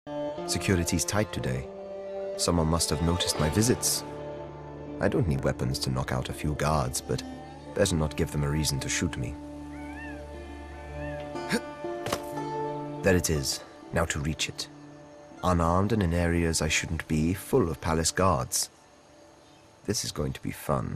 Security's tight today. Someone must have noticed my visits. I don't need weapons to knock out a few guards, but better not give them a reason to shoot me. There it is. Now to reach it. Unarmed and in areas I shouldn't be, full of palace guards. This is going to be fun.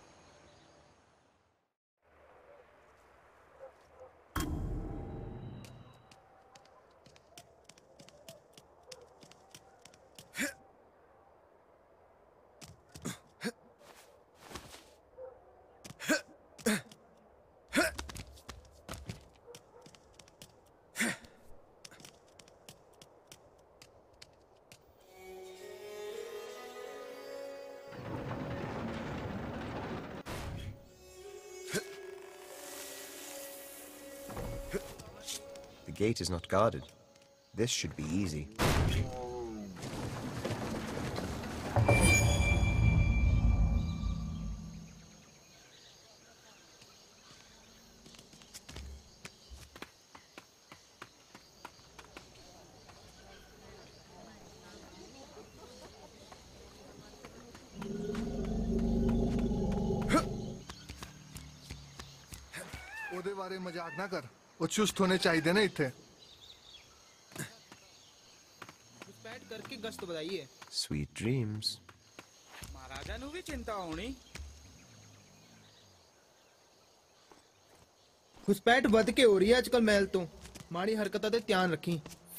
The gate is not guarded. This should be easy. ओदे बारे मजाक ना कर वो चुस्त होने चाहिए ना इत्थे घुसपैठ करके गश्त बताइए Sweet dreams. महाराजा नु भी चिंता होनी घुसपैठ वध के हो रही है आजकल महल तो माड़ी हरकतां ते ध्यान रखी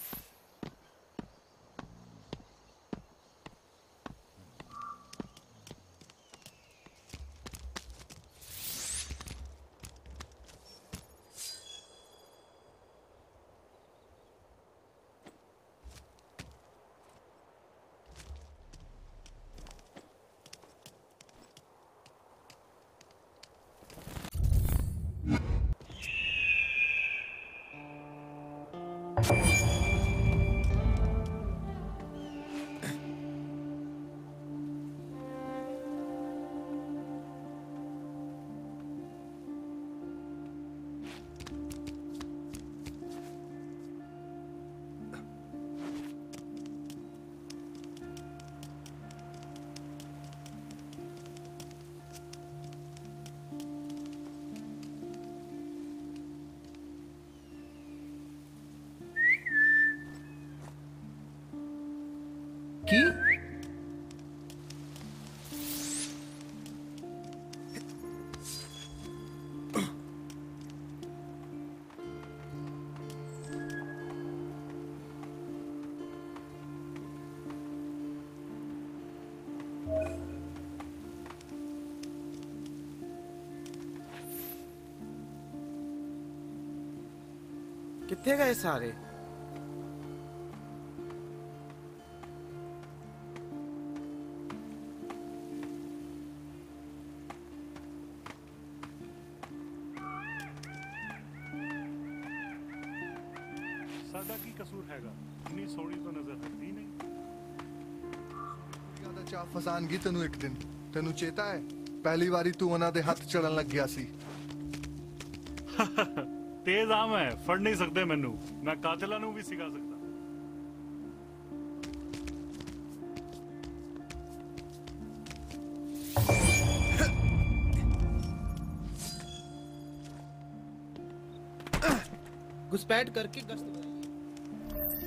की कितने गए सारे सादा की कसूर हैगा इतनी सोड़ी तो नजर आती नहीं ज्यादा चाह फसानगी तेनू एक दिन तेनू चेता है पहली बारी तू उन्हां दे हथ चढ़न लग गया सी तेज आम है फड़ नहीं सकते मैनू मैं कातिला नू भी सिखा सकता घुसपैठ करके गश्त बताइए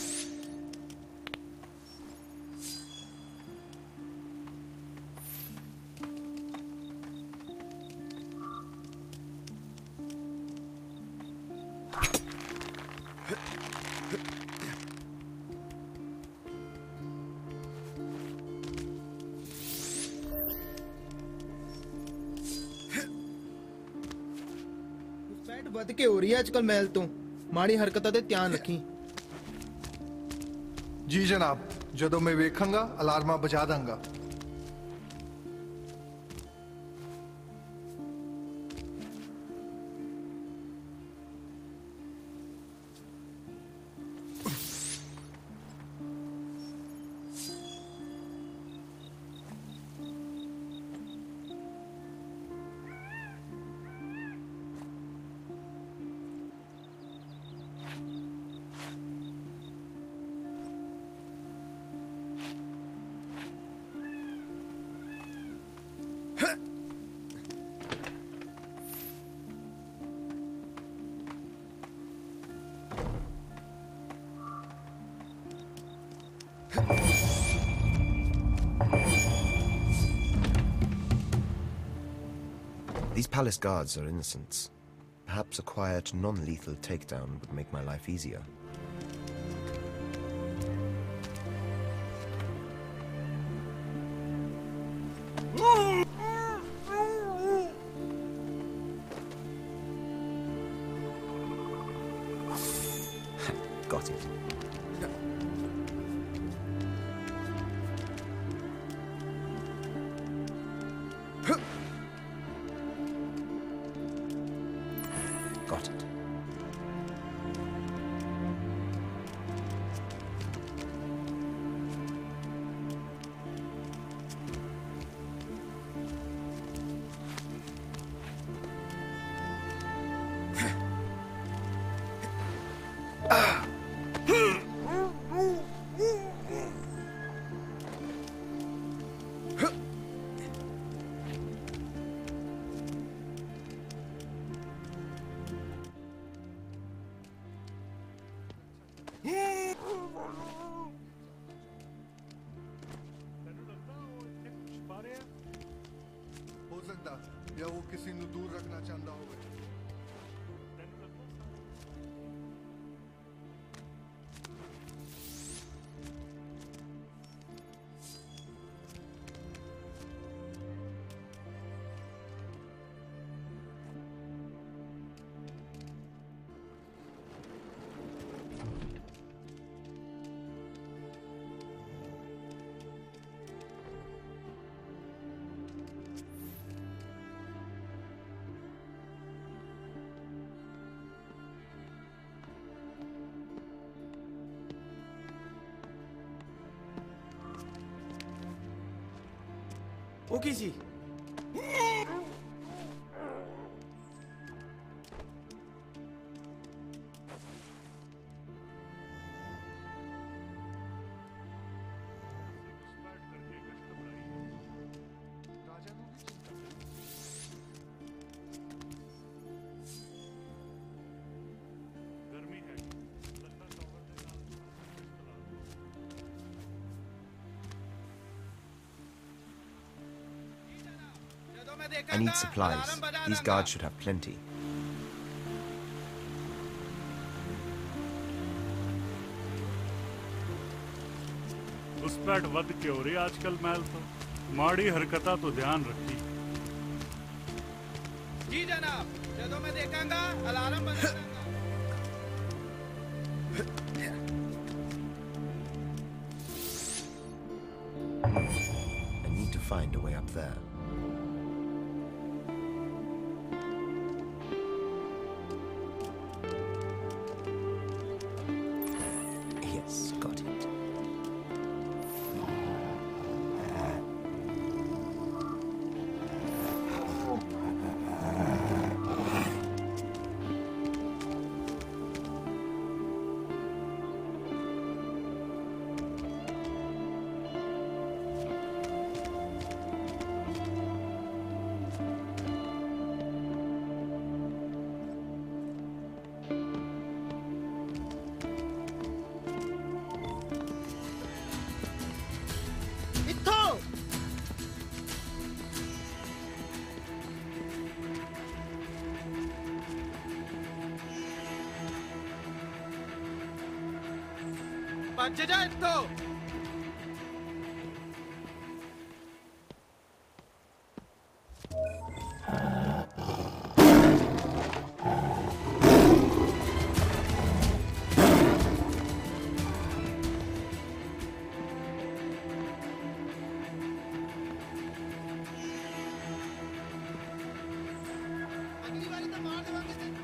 घुसपैठ वध के हो रही है आजकल महल तो माड़ी हरकतां ते ध्यान रखी जी जनाब जदों मैं वेखांगा अलार्मा बजा Danga These palace guards are innocents. Perhaps a quiet, non-lethal takedown would make my life easier. Got it. Got it. हो सकता या वो किसी ਨੂੰ दूर रखना चाहता होवे ਉਹ ਕੀ ਸੀ? ਰਾਜਾ ਨੂੰ ਵੀ ਚਿੰਤਾ ਗਰਮੀ ਹੈ ਲੱਗਦਾ ਟਾਵਰ ਦੇ ਨਾਲ I need supplies. These guards should have plenty. घुसपैठ ਵੱਧ ਕੇ ਹੋ ਰਹੀ ਅੱਜਕੱਲ ਮਹਿਲ ਤੋਂ ਮਾੜੀ ਹਰਕਤਾਂ ਤੋਂ ਧਿਆਨ ਰੱਖੀ ਜੀ ਜਨਾਬ ਜਦੋਂ ਮੈਂ ਦੇਖਾਂਗਾ ਅਲਾਰਮ ਬਜਾ ਦਾਂਗਾ I need to find a way up there. Yes, got it. ਇੱਥੋਂ ਭੱਜ ਜਾ ਇੱਥੋਂ ਅਗਲੀ ਵਾਰੀ ਤਾਂ ਮਾਰ ਦੇਵਾਂਗੇ ਤੈਨੂੰ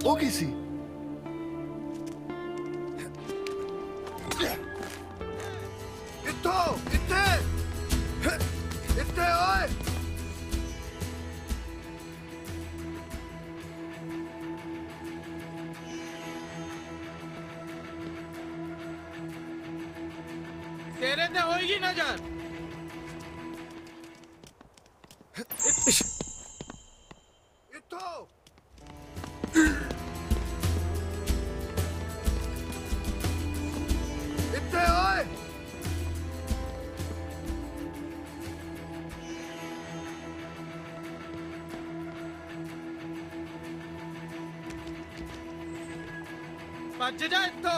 वो किसी इत्थो इत्थे इत्थे ओए तेरे ते होएगी नजर। इत्थो इत्थे ओए भज जा इत्थो।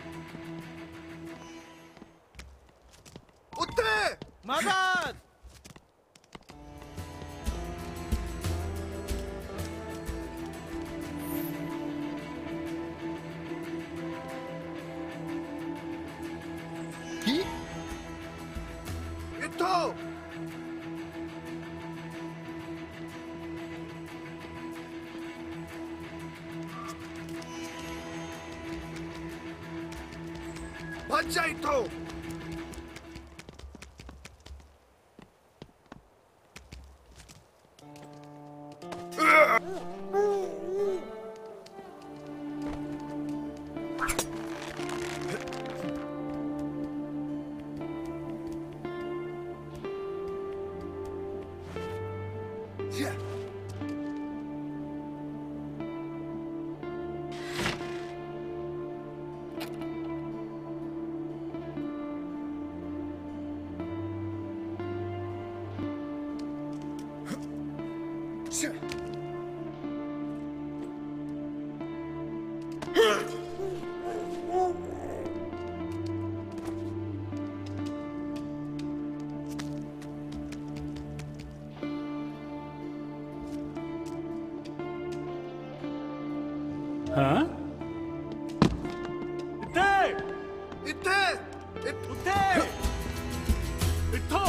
उत्थे मदद। की इत्थो भज जा इत्थो हाँ? इत्थे इत्थे उत्थे इत्थो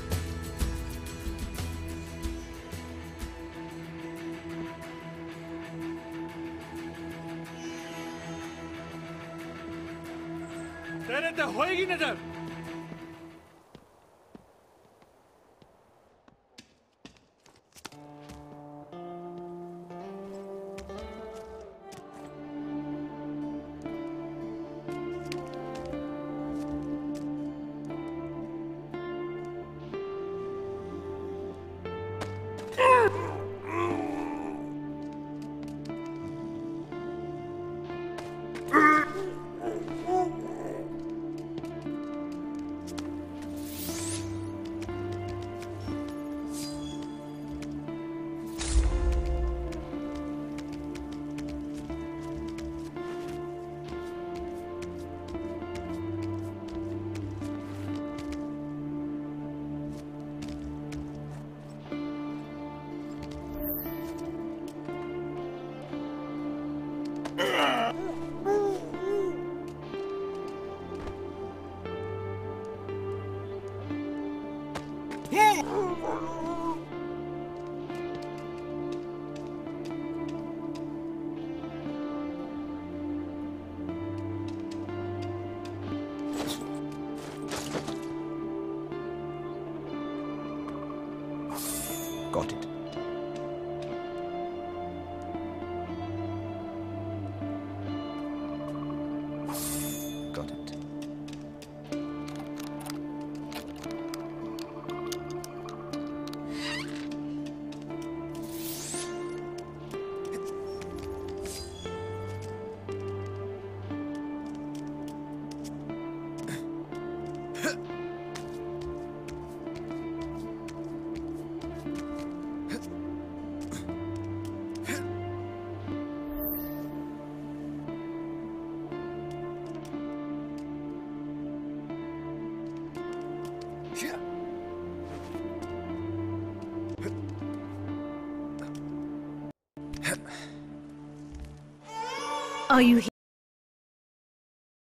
तेरे ते होएगी नजर। Got it. Got it. Are you here?